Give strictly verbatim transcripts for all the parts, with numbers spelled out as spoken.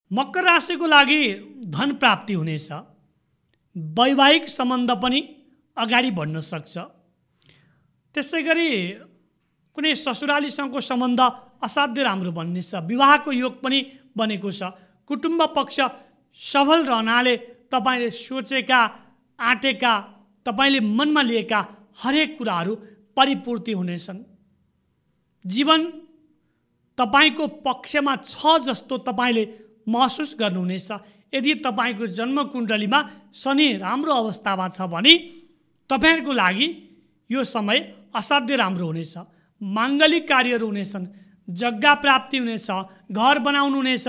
मकर राशिको लागि धन प्राप्ति हुनेछ। वैवाहिक सम्बन्ध पनि अगाडि बढ्न सक्छ। त्यसै गरी कुनै ससुरालीसँगको सम्बन्ध असाध्यै राम्रो बन्नेछ। विवाहको योग पनि बनेको छ। कुटुम्ब पक्ष सबल रहनाले तपाईले सोचेका आँटेका तपाईले मनमा लिएका हरेक कुराहरू परिपूर्ति हुनेछन्। जीवन तपाईको पक्षमा छ जस्तो तपाईले महसुस गर्नुहुनेछ। यदि तपाईको जन्मकुण्डलीमा शनि राम्रो अवस्थामा छ भने तपाईहरुको लागि यो समय असाध्यै राम्रो हुनेछ। माङ्गलिक कार्यहरू हुनेछन्। जग्गा प्राप्ति हुनेछ। घर बनाउनु हुनेछ।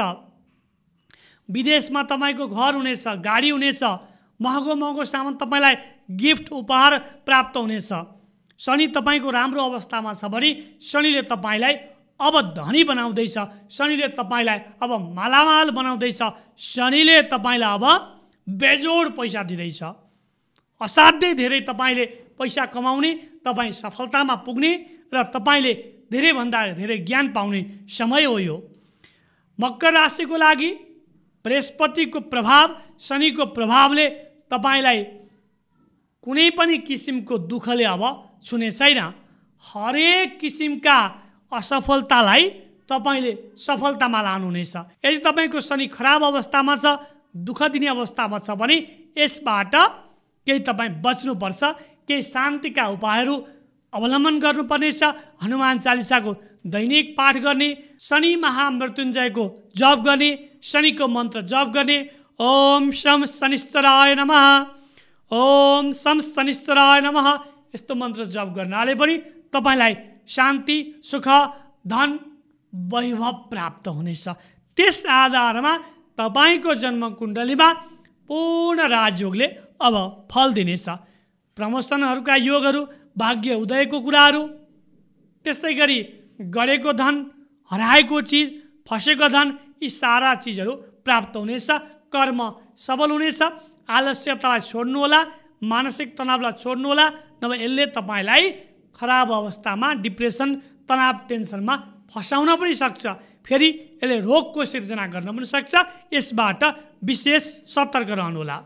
विदेशमा तपाईको घर हुनेछ। गाडी हुनेछ। महँगो महँगो सामान तपाईलाई गिफ्ट उपहार प्राप्त हुनेछ। शनि तपाईको राम्रो अवस्थामा छ भने शनिले तपाईलाई अब धनी बनाउँदैछ। शनिले तपाईलाई अब मालामाल बनाउँदैछ। शनिले तपाईलाई अब बेजोड पैसा दिँदैछ। असाध्यै धेरै तपाईले पैसा कमाउने, तपाई सफलतामा पुग्ने र तपाईले धेरैभन्दा धेरै ज्ञान पाउने समय हो यो। मकर राशिको लागि बृहस्पतिको प्रभाव, शनिको प्रभावले तपाईलाई कुनै पनि किसिमको दुःखले अब छुने छैन। हरेक किसिमका असफलतालाई तपाईले सफलतामा लानुहुनेछ। यदि तपाईको शनि खराब अवस्थामा छ, दुःख दिने अवस्थामा छ भने यसबाट केही तपाई बच्नुपर्छ। केही शान्तिका उपायहरू अवलम्बन गर्नुपर्नेछ। हनुमान चालिसाको दैनिक पाठ गर्ने, शनि महामृत्युञ्जयको जप गर्ने, शनिको मन्त्र जप गर्ने। ओम शम शनिश्चराय नमः, ओम शम शनिश्चराय नमः यस्तो मन्त्र जप गर्नाले पनि तपाईलाई शान्ति, सुख, धन, वैभव प्राप्त हुनेछ। त्यस आधारमा तपाईको जन्मकुण्डलीमा पूर्ण राजयोगले अब फल दिनेछ। प्रमोसनहरूका योगहरू, भाग्य उदयको कुराहरू, त्यसै गरी गडेको धन, हराएको चिज, फसेको धन, यी सारा चिजहरू प्राप्त हुनेछ। कर्म सबल हुनेछ। आलस्यतालाई छोड्नु होला। मानसिक तनावलाई छोड्नु होला। नभए यसले तपाईलाई खराब अवस्थामा डिप्रेसन, तनाव, टेन्सनमा फसाउन पनि सक्छ। फेरि यसले रोगको सिर्जना गर्न पनि सक्छ। यसबाट विशेष सतर्क रहनुहोला।